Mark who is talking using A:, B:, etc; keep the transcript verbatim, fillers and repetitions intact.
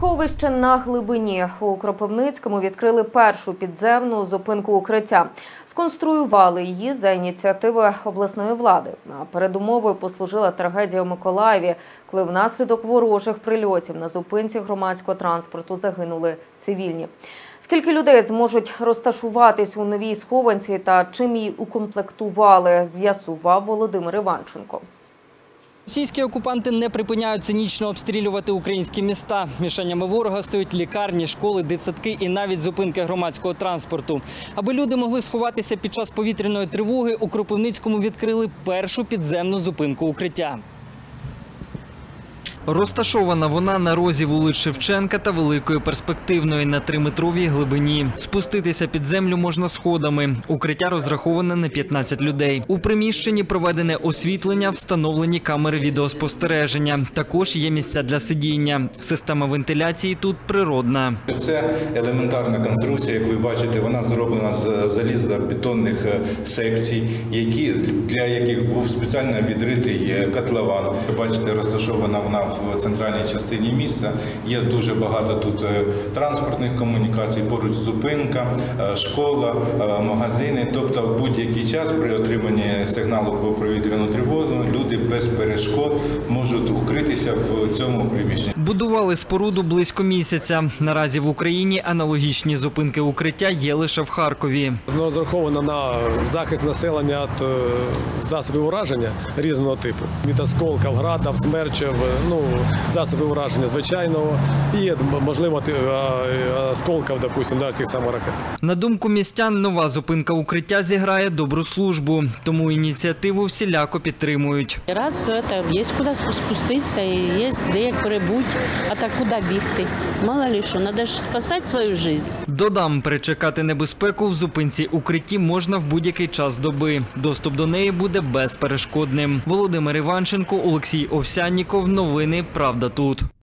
A: Сховище на глибині. У Кропивницькому відкрили першу підземну зупинку укриття. Сконструювали її за ініціативи обласної влади. А передумовою послужила трагедія у Миколаєві, коли внаслідок ворожих прильотів на зупинці громадського транспорту загинули цивільні. Скільки людей зможуть розташуватись у новій схованці та чим її укомплектували, з'ясував Володимир Іванченко.
B: Російські окупанти не припиняють цинічно обстрілювати українські міста. Мішенями ворога стоять лікарні, школи, дитсадки і навіть зупинки громадського транспорту. Аби люди могли сховатися під час повітряної тривоги, у Кропивницькому відкрили першу підземну зупинку укриття. Розташована вона на розі вулиць Шевченка та Великої Перспективної на триметровій глибині. Спуститися під землю можна сходами. Укриття розраховане на п'ятнадцять людей. У приміщенні проведене освітлення, встановлені камери відеоспостереження. Також є місця для сидіння. Система вентиляції тут природна.
C: Це елементарна конструкція, як ви бачите, вона зроблена з залізобетонних секцій, які, для яких був спеціально відритий котлован. Бачите, розташована вона в в центральній частині міста. Є дуже багато тут транспортних комунікацій, поруч зупинка, школа, магазини. Тобто в будь-який час при отриманні сигналу про повітряну тривогу люди без перешкод можуть укритися в цьому приміщенні.
B: Будували споруду близько місяця. Наразі в Україні аналогічні зупинки укриття є лише в Харкові.
D: Воно розраховано на захист населення від засобів ураження різного типу. Від осколків, градів, смерчів, ну, засоби ураження звичайного і, можливо, осколків, допустимо, тих самих ракет.
B: На думку містян, нова зупинка укриття зіграє добру службу, тому ініціативу всіляко підтримують.
E: Раз це є куди спуститися, є де як перебути, а так куди бігти? Мало ли що, треба ж спасати свою життя.
B: Додам, перечекати небезпеку в зупинці укритті можна в будь-який час доби. Доступ до неї буде безперешкодним. Володимир Іванченко, Олексій Овсянніков. Новини «Правда тут».